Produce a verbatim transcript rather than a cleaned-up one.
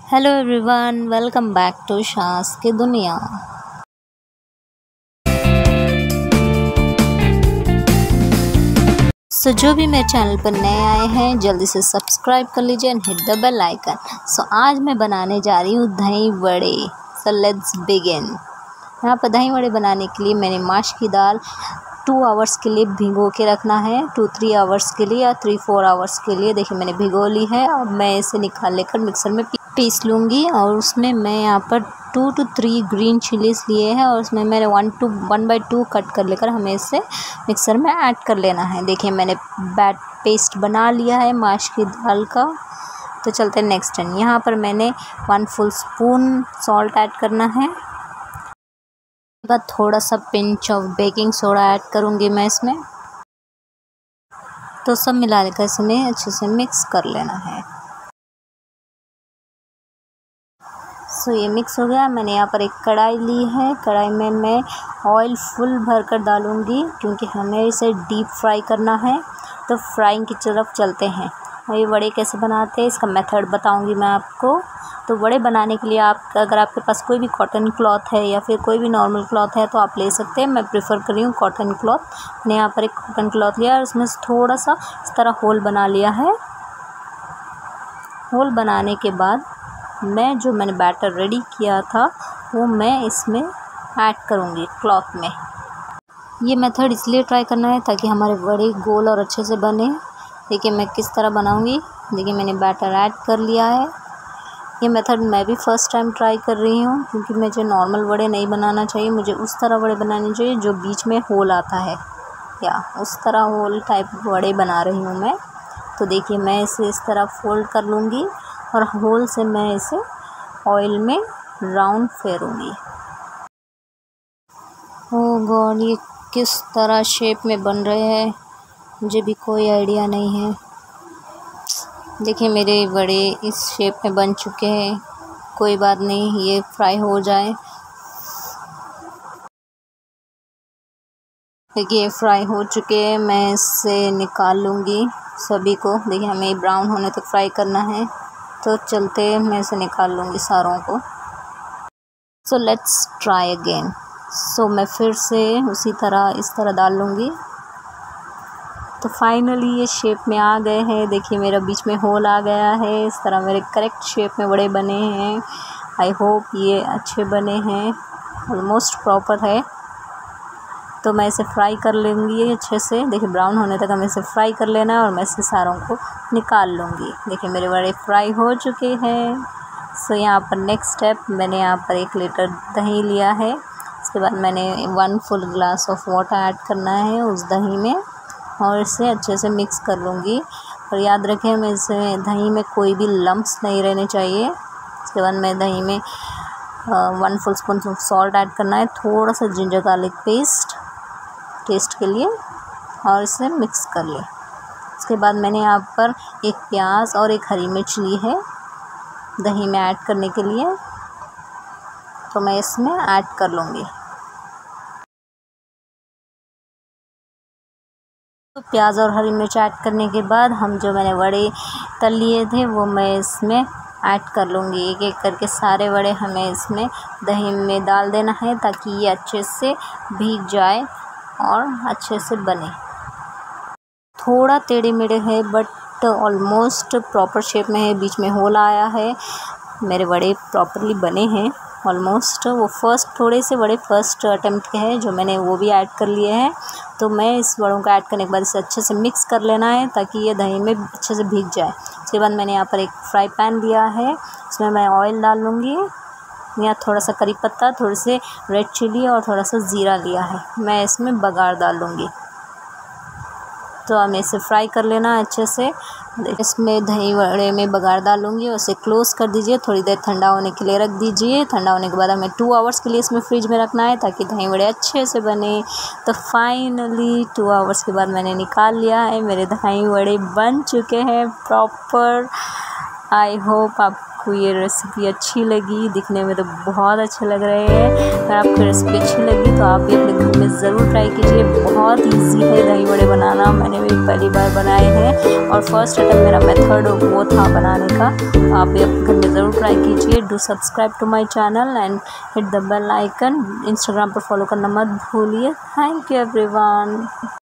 Hello everyone, welcome back to शास की दुनिया। सो so, जो भी मेरे चैनल पर नए आए हैं जल्दी से सब्सक्राइब कर लीजिए and hit the bell icon. So आज मैं बनाने जा रही हूँ dahi vade. So let's begin. यहाँ पर दही वड़े बनाने के लिए मैंने माश की दाल टू आवर्स के लिए भिगो के रखना है, टू थ्री आवर्स के लिए या थ्री फोर आवर्स के लिए। देखिए मैंने भिगो ली है। अब मैं इसे निकाल लेकर मिक्सर में पीस लूँगी और उसमें मैं यहाँ पर two two three green chillies लिए हैं और उसमें मैंने one two one by two cut कर लेकर हमें इसे मिक्सर में ऐड कर लेना है। देखिए मैंने बैट पेस्ट बना लिया है माश की दाल का। तो चलते हैं नेक्स्ट टर्न। यहाँ पर मैंने one full spoon salt add करना है। बाद थोड़ा सा pinch of baking soda add करूँगी मैं इसमें। तो सब मिला लेकर इसमें अच्छे से मिक्स कर लेना है। सो ये मिक्स हो गया। मैंने यहाँ पर एक कढ़ाई ली है। कढ़ाई में मैं ऑयल फुल भर कर डालूँगी क्योंकि हमें इसे डीप फ्राई करना है। तो फ्राइंग की तरफ चलते हैं। और ये वड़े कैसे बनाते हैं इसका मेथड बताऊँगी मैं आपको। तो वड़े बनाने के लिए आप अगर आपके पास कोई भी कॉटन क्लॉथ है या फिर कोई भी नॉर्मल क्लॉथ है तो आप ले सकते हैं। मैं प्रेफर कर रही हूँ कॉटन क्लॉथ। मैंने यहाँ पर एक कॉटन क्लॉथ लिया और उसमें थोड़ा सा इस तरह होल बना लिया है। होल बनाने के बाद मैं जो मैंने बैटर रेडी किया था वो मैं इसमें ऐड करूँगी क्लॉथ में। ये मेथड इसलिए ट्राई करना है ताकि हमारे वड़े गोल और अच्छे से बने। देखिए मैं किस तरह बनाऊँगी। देखिए मैंने बैटर ऐड कर लिया है। ये मेथड मैं भी फ़र्स्ट टाइम ट्राई कर रही हूँ क्योंकि मुझे नॉर्मल वड़े नहीं बनाना चाहिए। मुझे उस तरह वड़े बनाने चाहिए जो बीच में होल आता है, या उस तरह होल टाइप वड़े बना रही हूँ मैं। तो देखिए मैं इसे इस तरह फोल्ड कर लूँगी और होल से मैं इसे ऑयल में राउंड फेरूँगी। ओह गॉड, ये किस तरह शेप में बन रहे हैं मुझे भी कोई आइडिया नहीं है। देखिए मेरे वड़े इस शेप में बन चुके हैं। कोई बात नहीं, ये फ्राई हो जाए। देखिए फ्राई हो चुके हैं। मैं इससे निकाल लूँगी सभी को। देखिए हमें ब्राउन होने तक फ्राई करना है। तो चलते मैं इसे निकाल लूँगी सारों को। So let's try again. So मैं फिर से उसी तरह इस तरह डाल लूँगी। तो फाइनली ये शेप में आ गए हैं। देखिए मेरा बीच में होल आ गया है। इस तरह मेरे करेक्ट शेप में बड़े बने हैं। आई होप ये अच्छे बने हैं, ऑलमोस्ट प्रॉपर है। तो मैं इसे फ्राई कर लूँगी अच्छे से। देखिए ब्राउन होने तक हमें इसे फ्राई कर लेना है और मैं इसे सारों को निकाल लूँगी। देखिए मेरे बड़े फ्राई हो चुके हैं। सो यहाँ पर नेक्स्ट स्टेप, मैंने यहाँ पर एक लीटर दही लिया है। इसके बाद मैंने one full glass of water add करना है उस दही में और इसे अच्छे से मिक्स कर लूँगी। और याद रखें हमें इसे दही में कोई भी लम्प्स नहीं रहने चाहिए। इसके बाद मैं दही में one full spoon salt add करना है, थोड़ा सा जिंजर गार्लिक पेस्ट टेस्ट के लिए, और इसे मिक्स कर ले। इसके बाद मैंने यहाँ पर एक प्याज और एक हरी मिर्च ली है दही में ऐड करने के लिए। तो मैं इसमें ऐड कर लूँगी। तो प्याज और हरी मिर्च ऐड करने के बाद हम जो मैंने वड़े तल लिए थे वो मैं इसमें ऐड कर लूँगी। एक एक करके सारे वड़े हमें इसमें दही में डाल देना है ताकि ये अच्छे से भीग जाए और अच्छे से बने। थोड़ा टेढ़े मेढ़े है बट ऑलमोस्ट प्रॉपर शेप में है। बीच में होल आया है। मेरे वड़े प्रॉपरली बने हैं ऑलमोस्ट। वो फर्स्ट थोड़े से बड़े फर्स्ट अटेम्प्ट के हैं जो मैंने वो भी ऐड कर लिए हैं। तो मैं इस वड़ों को ऐड करने के बाद इसे अच्छे से मिक्स कर लेना है ताकि ये दही में अच्छे से भीग जाए। उसके बाद मैंने यहाँ पर एक फ्राई पैन लिया है। इसमें मैं ऑयल डाल लूँगी। यहाँ थोड़ा सा करी पत्ता, थोड़ी से रेड चिली और थोड़ा सा ज़ीरा लिया है। मैं इसमें बघार डाल लूँगी। तो हमें इसे फ्राई कर लेना अच्छे से। इसमें दही वड़े में बघार डालूँगी और उसे क्लोज़ कर दीजिए। थोड़ी देर ठंडा होने के लिए रख दीजिए। ठंडा होने के बाद हमें टू आवर्स के लिए इसमें फ्रिज में रखना है ताकि दही वड़े अच्छे से बने। तो फाइनली टू आवर्स के बाद मैंने निकाल लिया है। मेरे दही वड़े बन चुके हैं प्रॉपर। आई होप आपको ये रेसिपी अच्छी लगी। दिखने में तो बहुत अच्छे लग रहे हैं। अगर आपको रेसिपी अच्छी लगी तो आप भी अपने घर में ज़रूर ट्राई कीजिए। बहुत इजी है दही बड़े बनाना। मैंने भी पहली बार बनाए हैं और फर्स्ट अटेम्प्ट मेरा मेथड वो था बनाने का। तो आप भी अपने घर में ज़रूर ट्राई कीजिए। Do subscribe to my channel and hit the bell icon. Instagram पर फॉलो करना मत भूलिए। Thank you everyone.